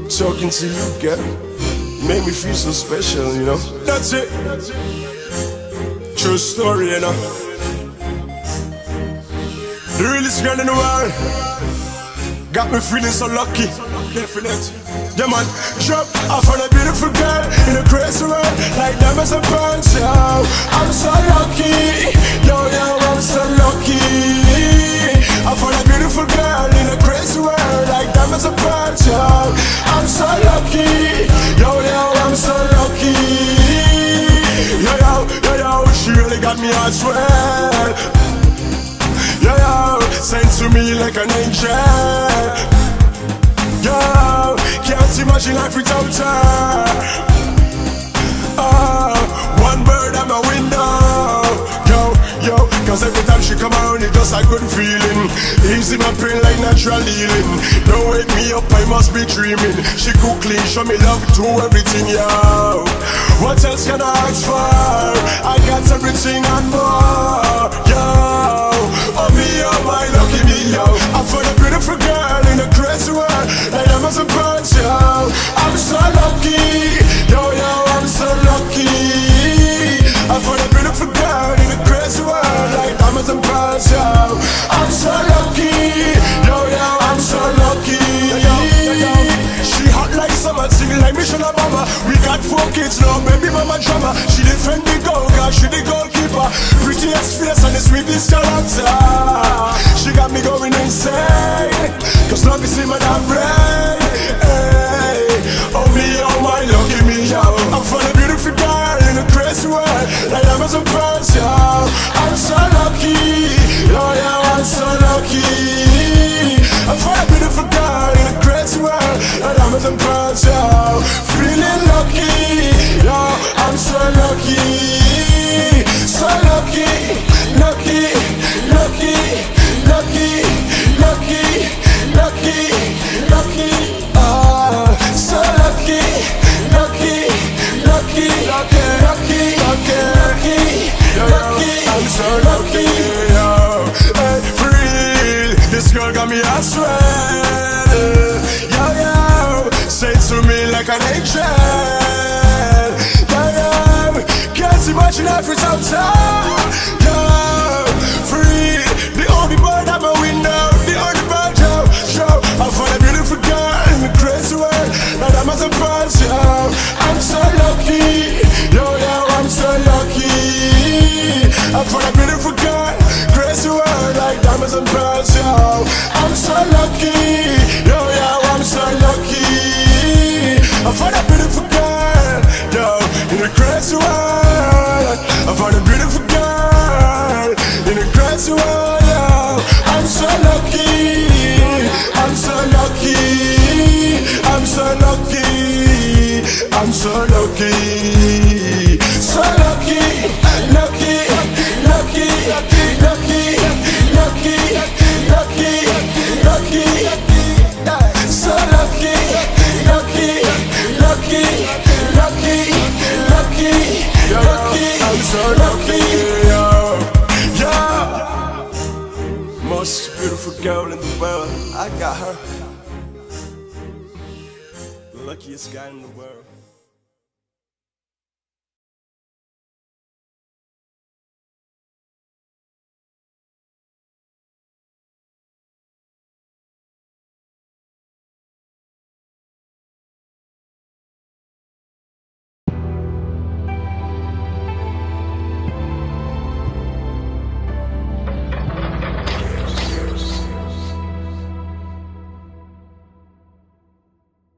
talking to you, girl. Make me feel so special, you know. That's it. True story, you know. The realest girl in the world. Got me feeling so lucky. Definite. Yeah, man. Drop off on a beautiful girl in a crazy world, like diamonds and pearls. Yo, I'm so lucky. Yo, I'm so lucky. I found a beautiful girl in a crazy world, like diamonds and pearls. Yo, I'm so lucky. Yo, I'm so lucky. Yo, she really got me as well. Yo, sent to me like an angel. Yo, can't imagine life without her. One bird at my window. Yo, cause every time she come around it just a good feeling. Easy my pain like natural healing. Don't wake me up, I must be dreaming. She cook clean, show me love to everything, yo. What else can I ask for? I got everything and more, yo. Oh me, oh my, lucky me, yo. I found a beautiful girl in a crazy world, like diamonds and pearls, yo. I'm so lucky, yo, I'm so lucky. I found a beautiful girl in a crazy world, like diamonds and pearls, yo. I'm so lucky, yo, I'm so lucky. She hot like summer, singing like Michelle Obama. We got 4 kids now, baby mama drama. She defend the goal, girl, she the goalkeeper. Prettiest face and the sweetest character. She got me going insane, cause love is in my damn brain. Hey, oh me, oh my, lucky me, yo. I'm for the beautiful girl in a crazy world, like diamonds and pearls, yo. I'm so lucky, yo, I'm so lucky. I'm for the beautiful girl in a crazy world, like diamonds and pearls, yo. Feeling lucky, yo, I'm so lucky. So lucky, lucky, lucky, lucky, lucky, lucky, lucky. So lucky, lucky, lucky, lucky, lucky, lucky, lucky. I'm so lucky, yo. Hey, for real, this girl got me as well. Yo, say it to me like an angel. Can't imagine life without her. Yo, free, the only bird at my window, the only bird, yo. I found a beautiful girl in the crazy world, like diamonds and pearls, yo. I'm so lucky, yo, I'm so lucky. I found a beautiful girl, crazy world, like diamonds and pearls, yo. I'm so lucky, yo, I'm so lucky. I found a beautiful girl, yo, in the crazy world. I found a beautiful girl in a crazy world, yo. I'm so lucky, I'm so lucky, I'm so lucky, I'm so lucky, so lucky, lucky, lucky, lucky, lucky, lucky, lucky, so lucky, lucky, lucky, lucky, lucky, lucky. I'm so lucky, yo. Most beautiful girl in the world, I got her. The luckiest guy in the world.